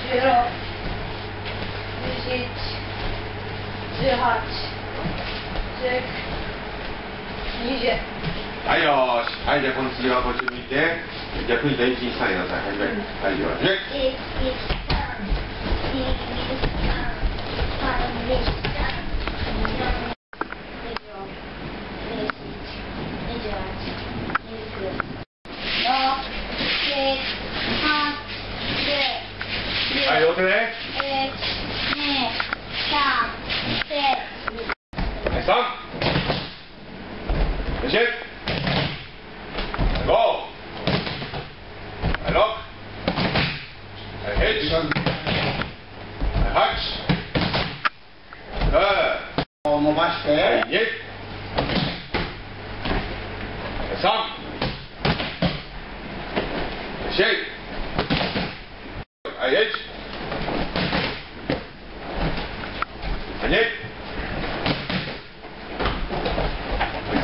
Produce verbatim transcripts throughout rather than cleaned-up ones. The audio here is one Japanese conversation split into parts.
はい、よーし。はい、じゃあこの次はこっち向いて、逆に電気にさえなさい。始め。はい、よーし。はい、両手ね。さん、よし、ご、ろく、はち、はち、 伸ばして、 に、さん、よし、はい、いち、に、さん、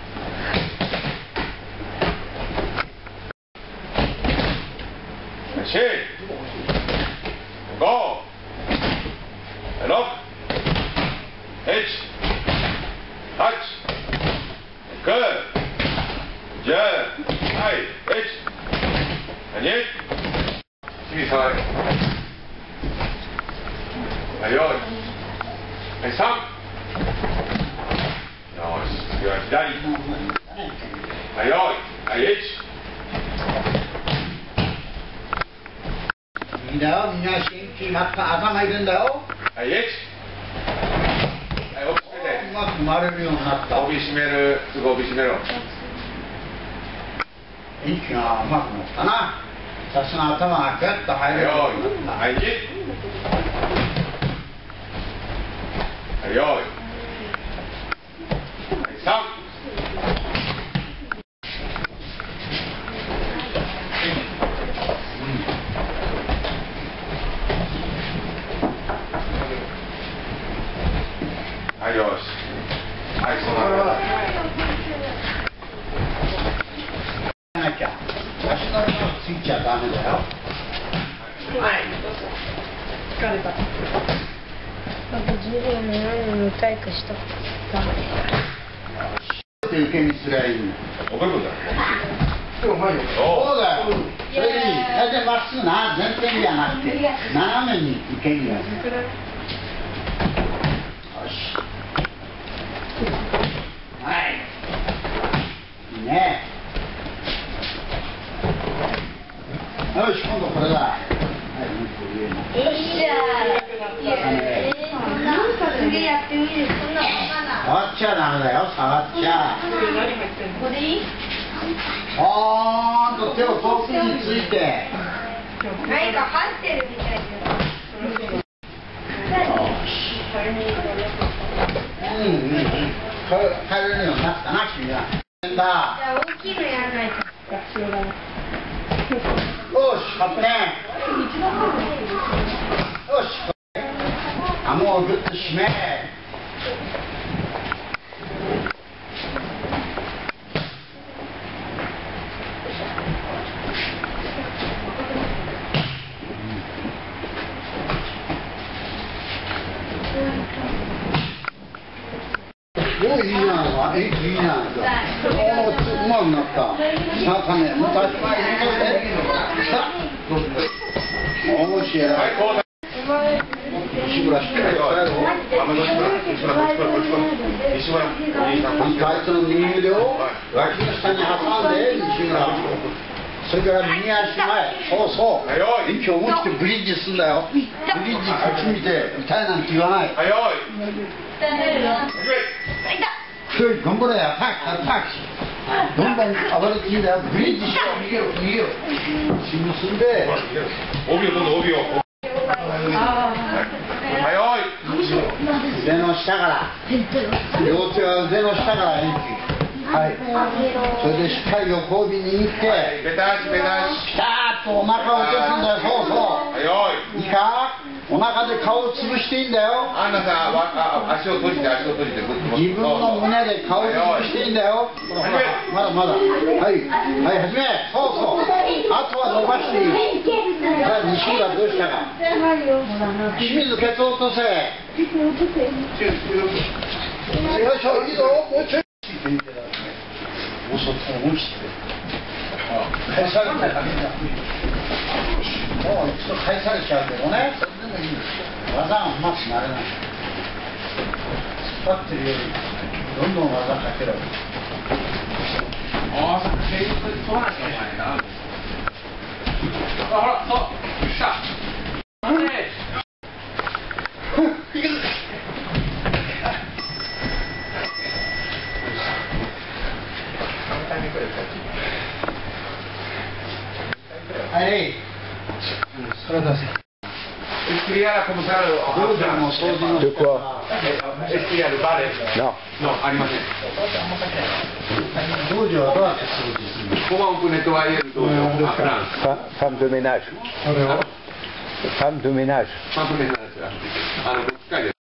よし、ご、ろく、はち、はち、く、じゅう、はい、いち、に、次下がれ。はい、よい、はい、さん、よし、次は左。はい、よい、はい、いち。 いいんだよ、みんな元気になった頭いるんだよ。 はい、いち。はい、帯締めて。 うまく回れるようになった。 帯締める、すぐ帯締めろ。 元気がうまくなったな。さすが頭がグッと入るようになった。 はい、に。はい、よい。はい、さん。はい、よし。はい、そうなる。 なきゃ。足の裏ついちゃダメだよ。はい。 疲れた。あとじゅうごねんの体育した。ダメ。 受け身すりゃいいの。 おかくんだ。 そうだよ。それでいい。大体まっすぐな、前転じゃなくて、斜めに受け身が。よし。はい。いいね。よし、今度これだ。はい、もう一個上の。 よっしゃー。次やってみる。そんなわかんない。 触っちゃダメだよ、触っちゃ。 ここでいい？ ほーんと手を遠くについて。 何か入ってるみたいな。 うんうんうん。帰れるようになったな、君は。だ。 じゃあ大きいのやらないと。 よし、カップね。よし。顎をぐっと締め。おい、いいじゃないか。いいじゃないか。おお、うまくなった。さあ、かね、もう立ち前に戻って。さあ、どうぞ。おもし偉い。西村してるよ。あいつの右腕を脇の下に挟んで、西村。それから右足前。そうそう。息を思い切ってブリッジすんだよ。ブリッジこっち見て、痛いなんて言わない。はい、よい。頑張れよ、タッチ、タッチ。どんどん暴れていいんだよ。ブリッジしろ、逃げろ、逃げろ。しむすんで。 帯を、今度帯を。はい、よい。 腕の下から。両手は腕の下から延期。はい。それでしっかり横帯握って。 ベタ足、ベタ足。 ピタッとお腹を落とすんだよ、そうそう。 はい、よい。 いいか。お腹で顔を潰していいんだよ。 アンナさん、足を閉じて、足を閉じて。 自分の胸で顔を潰していいんだよ。まだまだ。はい、はい、始め。そうそう。ああとは伸ばしていい。さあ西村どうしたか。清水ケツ落とせ。よいしょ、いいぞ。もうちょい。嘘つ思い切って。返されたらダメだ。もう一度返されちゃうけどね。それでもいいんです。技がうまくなれない。突っ張ってるよりどんどん技かけろ。 ああ、そう、そうなんですか、お前な。あ、ほら、そう、来た。 はい。それ出せ。 Estudiar como tal o De quoi? estudiar bares. Non. No, ありません。 道場はどうやって掃除するの？ Comment on peut nettoyer le dojo en France? Fe- Femme de ménage. それを Femme de ménage. Femme de ménage. あの、機械で